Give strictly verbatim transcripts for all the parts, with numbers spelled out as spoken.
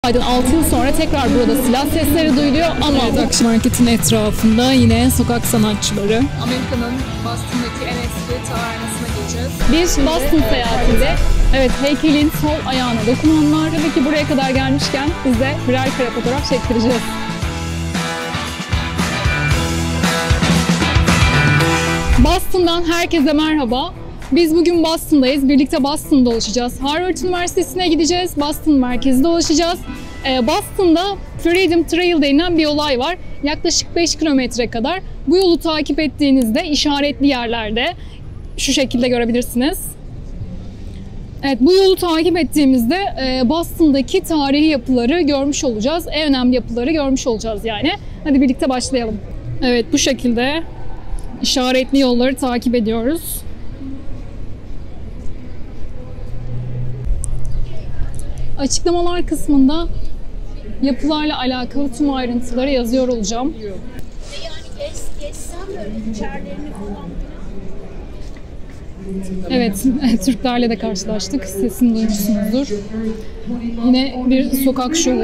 altı yıl sonra tekrar burada silah sesleri duyuluyor ama evet, Akşam Market'in etrafında yine sokak sanatçıları. Amerika'nın Boston'daki en eski tavernesine geçeceğiz. Bir Boston seyahatinde evet heykelin sol ayağına dokunanlar. Tabii ki buraya kadar gelmişken biz de birer kare fotoğraf çektireceğiz. Boston'dan herkese merhaba. Biz bugün Boston'dayız. Birlikte Boston'da dolaşacağız. Harvard Üniversitesi'ne gideceğiz. Boston merkezi dolaşacağız. Ee, Boston'da Freedom Trail denilen bir olay var. Yaklaşık beş kilometre kadar. Bu yolu takip ettiğinizde işaretli yerlerde şu şekilde görebilirsiniz. Evet, bu yolu takip ettiğimizde e, Boston'daki tarihi yapıları görmüş olacağız. En önemli yapıları görmüş olacağız yani. Hadi birlikte başlayalım. Evet, bu şekilde işaretli yolları takip ediyoruz. Açıklamalar kısmında yapılarla alakalı tüm ayrıntıları yazıyor olacağım. Yani geç, geçsem böyle içerilerini falan. Evet, Türklerle de karşılaştık. Sesini duymuşsunuzdur. Yine bir sokak şovu.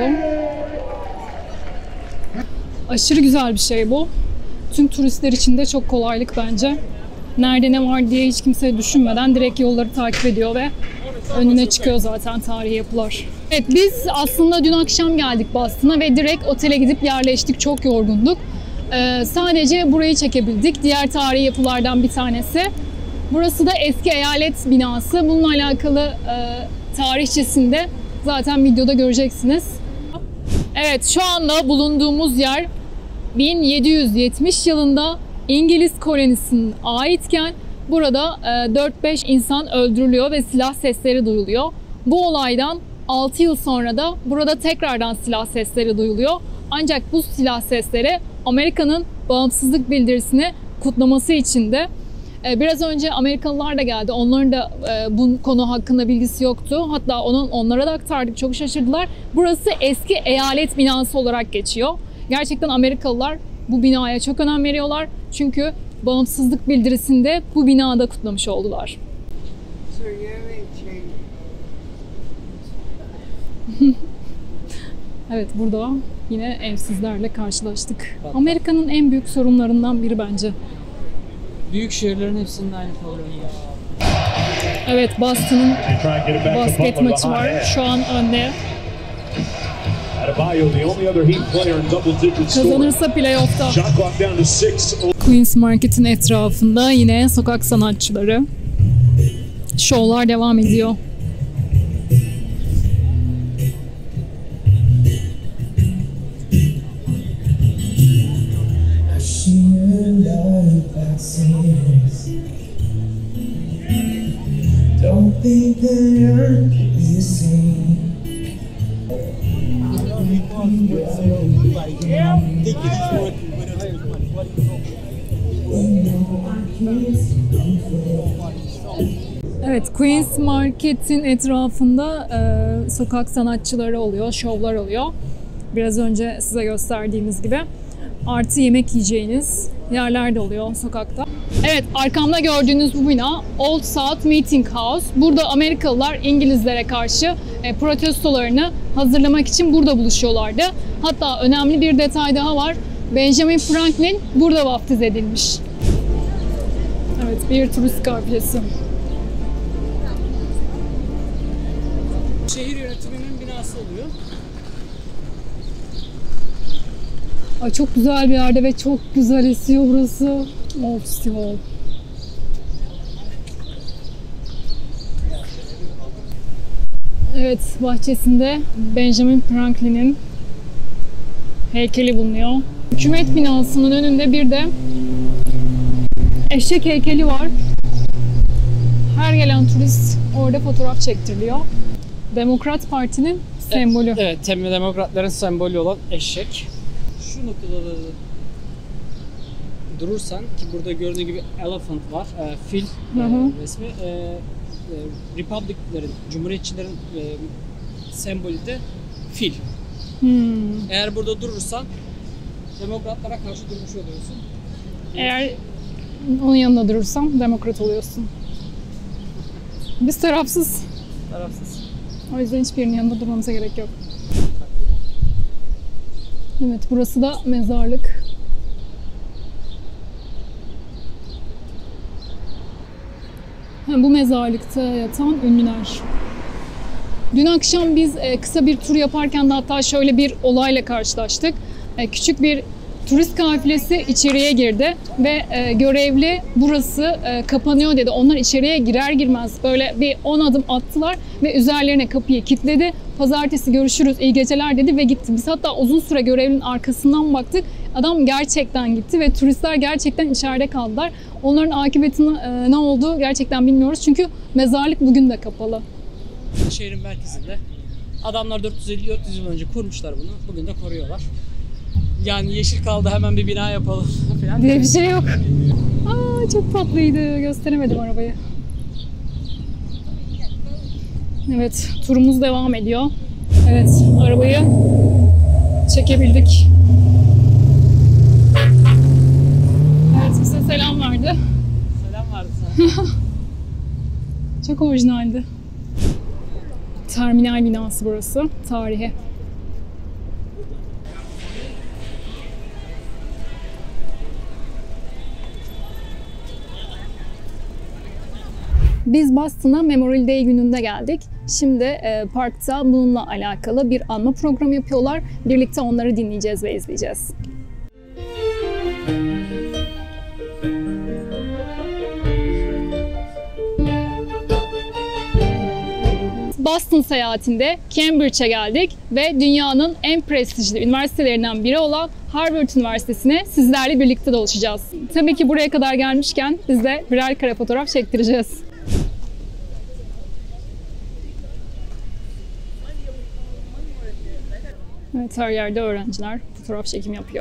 Aşırı güzel bir şey bu. Tüm turistler için de çok kolaylık bence. Nerede ne var diye hiç kimse düşünmeden direkt yolları takip ediyor ve önüne çıkıyor zaten tarihi yapılar. Evet, biz aslında dün akşam geldik Boston'a ve direkt otele gidip yerleştik. Çok yorgunduk. Ee, sadece burayı çekebildik. Diğer tarihi yapılardan bir tanesi. Burası da eski eyalet binası. Bununla alakalı e, tarihçesini de zaten videoda göreceksiniz. Evet, şu anda bulunduğumuz yer bin yedi yüz yetmiş yılında İngiliz kolonisine aitken burada dört beş insan öldürülüyor ve silah sesleri duyuluyor. Bu olaydan altı yıl sonra da burada tekrardan silah sesleri duyuluyor. Ancak bu silah sesleri Amerika'nın bağımsızlık bildirisini kutlaması için de biraz önce Amerikalılar da geldi. Onların da bu konu hakkında bilgisi yoktu. Hatta onun onlara da aktardık. Çok şaşırdılar. Burası eski eyalet binası olarak geçiyor. Gerçekten Amerikalılar bu binaya çok önem veriyorlar. Çünkü bağımsızlık bildirisinde bu binada kutlamış oldular. Evet, burada yine evsizlerle karşılaştık. Amerika'nın en büyük sorunlarından biri bence. Büyük şehirlerin hepsinin aynı problemi var. Evet, Boston'ın basket maçı var. Şu an önde. Kazanırsa playoff'ta. Queens Market'in etrafında yine sokak sanatçıları. Şovlar devam ediyor. Don't think that I'm the same. Evet, Queens Market'in etrafında e, sokak sanatçıları oluyor, şovlar oluyor. Biraz önce size gösterdiğimiz gibi. Artı yemek yiyeceğiniz yerler de oluyor sokakta. Evet, arkamda gördüğünüz bu bina Old South Meeting House. Burada Amerikalılar İngilizlere karşı e, protestolarını hazırlamak için burada buluşuyorlardı. Hatta önemli bir detay daha var. Benjamin Franklin burada vaftiz edilmiş. Evet, bir turist kafilesi. Şehir yönetiminin binası oluyor. Ay, çok güzel bir yerde ve çok güzel esiyor burası. Old City Hall. Evet, bahçesinde Benjamin Franklin'in heykeli bulunuyor. Hükümet binasının önünde bir de eşek heykeli var. Her gelen turist orada fotoğraf çektiriliyor. Demokrat Parti'nin sembolü. Evet, evet, demokratların sembolü olan eşek. Şu noktada durursan ki burada gördüğün gibi elephant var, e, fil e, resmi. E, e, Republic'lerin, Cumhuriyetçilerin e, sembolü de fil. Hmm. Eğer burada durursan demokratlara karşı durmuş oluyorsun. Eğer onun yanında durursam demokrat oluyorsun. Biz tarafsız. Tarafsız. O yüzden hiçbirinin yanında durmamıza gerek yok. Evet, burası da mezarlık. Ha, bu mezarlıkta yatan ünlüler. Dün akşam biz e, kısa bir tur yaparken de hatta şöyle bir olayla karşılaştık. E, küçük bir turist kafilesi içeriye girdi ve e, görevli burası e, kapanıyor dedi. Onlar içeriye girer girmez böyle bir on adım attılar ve üzerlerine kapıyı kilitledi. Pazartesi görüşürüz, iyi geceler dedi ve gitti. Biz hatta uzun süre görevlinin arkasından baktık. Adam gerçekten gitti ve turistler gerçekten içeride kaldılar. Onların akıbetinin e, ne olduğu gerçekten bilmiyoruz. Çünkü mezarlık bugün de kapalı. Şehrin merkezinde. Adamlar dört yüz elli dört yüz yıl önce kurmuşlar bunu. Bugün de koruyorlar. Yani yeşil kaldı hemen bir bina yapalım falan diye bir şey yok. Aa, çok tatlıydı. Gösteremedim arabayı. Evet, turumuz devam ediyor. Evet, arabayı çekebildik. Evet, bize selam verdi. Selam verdi sana. Çok orijinaldi. Terminal binası burası. Tarihi. Biz Boston'a Memorial Day gününde geldik. Şimdi e, parkta bununla alakalı bir anma programı yapıyorlar. Birlikte onları dinleyeceğiz ve izleyeceğiz. Boston seyahatinde Cambridge'e geldik ve dünyanın en prestijli üniversitelerinden biri olan Harvard Üniversitesi'ne sizlerle birlikte dolaşacağız. Tabii ki buraya kadar gelmişken biz de birer kare fotoğraf çektireceğiz. Evet, her yerde öğrenciler fotoğraf çekim yapıyor.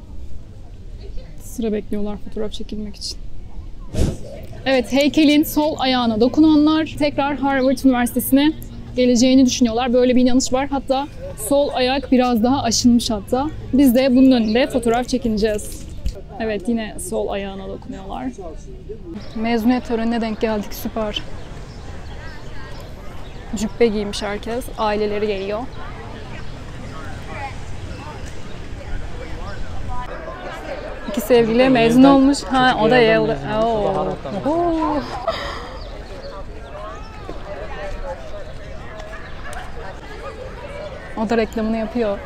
Sıra bekliyorlar fotoğraf çekilmek için. Evet, heykelin sol ayağına dokunanlar tekrar Harvard Üniversitesi'ne geleceğini düşünüyorlar. Böyle bir inanış var. Hatta sol ayak biraz daha aşınmış hatta. Biz de bunun önünde fotoğraf çekineceğiz. Evet, yine sol ayağına dokunuyorlar. Mezuniyet törenine denk geldik. Süper. Cübbe giymiş herkes. Aileleri geliyor. İki sevgili mezun olmuş. Ha, o da Yale'de. Oo. O da reklamını yapıyor.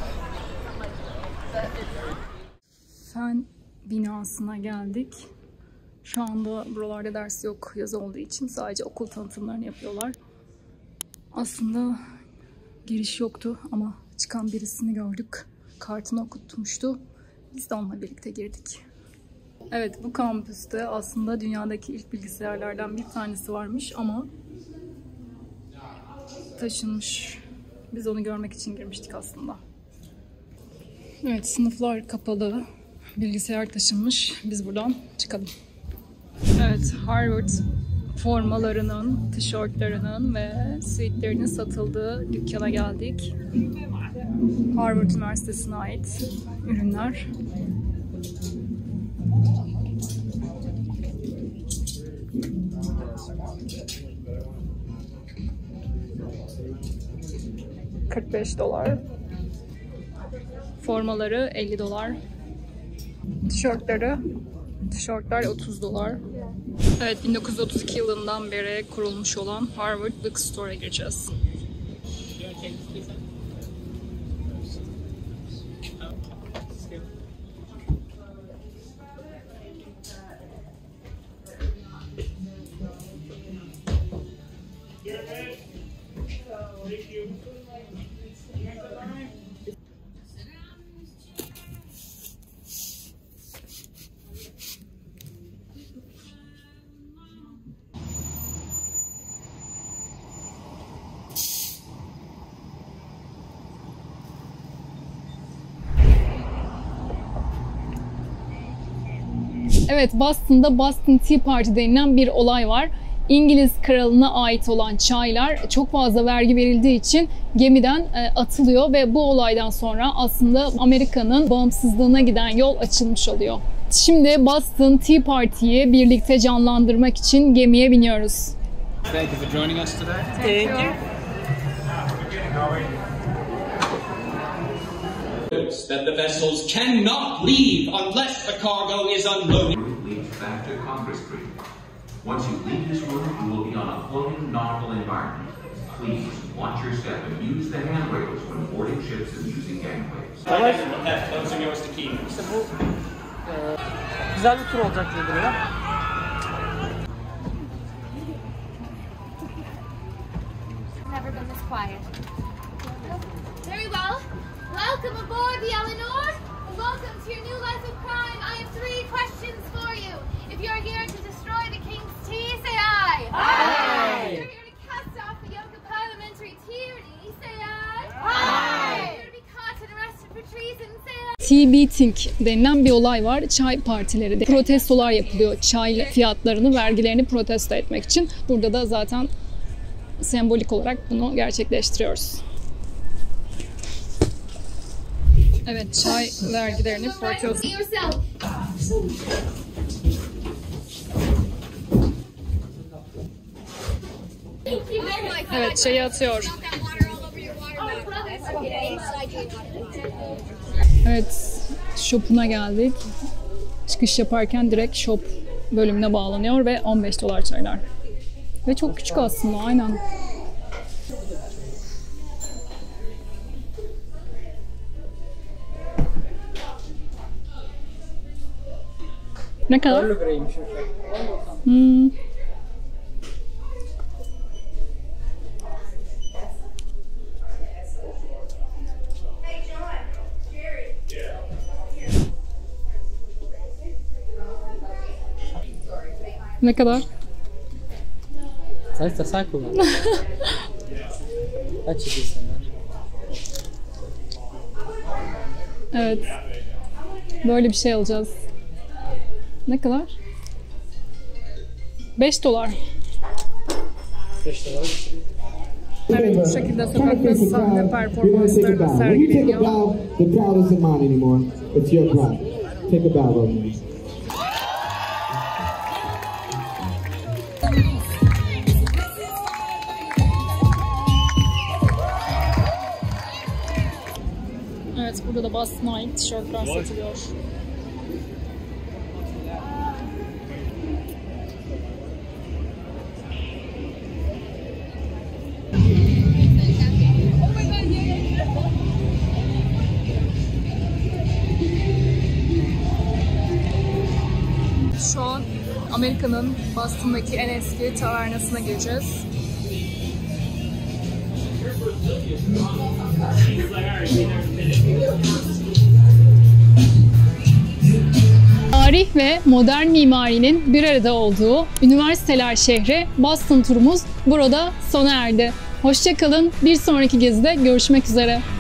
Fen binasına geldik. Şu anda buralarda ders yok, yaz olduğu için sadece okul tanıtımlarını yapıyorlar. Aslında giriş yoktu ama çıkan birisini gördük. Kartını okutmuştu. Biz de onunla birlikte girdik. Evet, bu kampüste aslında dünyadaki ilk bilgisayarlardan bir tanesi varmış ama taşınmış. Biz onu görmek için girmiştik aslında. Evet, sınıflar kapalı. Bilgisayar taşınmış. Biz buradan çıkalım. Evet, Harvard formalarının, tişörtlerinin ve suitlerinin satıldığı dükkana geldik. Harvard Üniversitesi'ne ait ürünler. kırk beş dolar. Formaları elli dolar. Tişörtleri, tişörtler otuz dolar. Evet, bin dokuz yüz otuz iki yılından beri kurulmuş olan Harvard Bookstore'a gireceğiz. Evet, Boston'da Boston Tea Party denilen bir olay var. İngiliz kralına ait olan çaylar çok fazla vergi verildiği için gemiden atılıyor ve bu olaydan sonra aslında Amerika'nın bağımsızlığına giden yol açılmış oluyor. Şimdi Boston Tea Party'yi birlikte canlandırmak için gemiye biniyoruz. Thank you for joining us today. Thank you. notes that the vessels cannot leave unless the cargo is unloaded. Leads back to Congress Street. Once you leave this room, you will be on a floating nautical environment. Please watch your step and use the handrails when boarding ships and using gangways. Evet, those are yours to keep. İşte bu e, güzel bir tur olacak diye duruyor. Never been this quiet. Very well. Welcome aboard the Eleanor. Welcome to your new life of crime. I have three questions for you. If you're here to destroy the King's tea, say aye. Aye. If you're here to cast off the yoke of parliamentary tyranny, say aye. Aye. If you're here to be caught and arrested for treason, say aye. Tea beating denilen bir olay var. Çay partileri de protestolar yapılıyor. Çay fiyatlarını, vergilerini protesto etmek için. Burada da zaten sembolik olarak bunu gerçekleştiriyoruz. Evet, çay vergilerini protesto. Evet, çayı atıyor. Evet, shop'una geldik. Çıkış yaparken direkt shop bölümüne bağlanıyor ve on beş dolar çaylar. Ve çok küçük aslında, aynen. Ne kadar? on liraymış. Hmm. Ne kadar? Sen de sen kullan. Kaç çekiyorsun ya? Evet. Böyle bir şey alacağız. Ne kadar? beş dolar. beş dolar. Evet, bu şekilde sokakta sahne performansları da sergileniyor. The crowd isn't mine anymore. It's your crowd. Take a bow, Roman. Evet, burada da Boston'a ait tişörtler satılıyor. Şu an Amerika'nın Boston'daki en eski tavernasına gireceğiz. Tarih ve modern mimarinin bir arada olduğu üniversiteler şehri Boston turumuz burada sona erdi. Hoşça kalın. Bir sonraki gezide görüşmek üzere.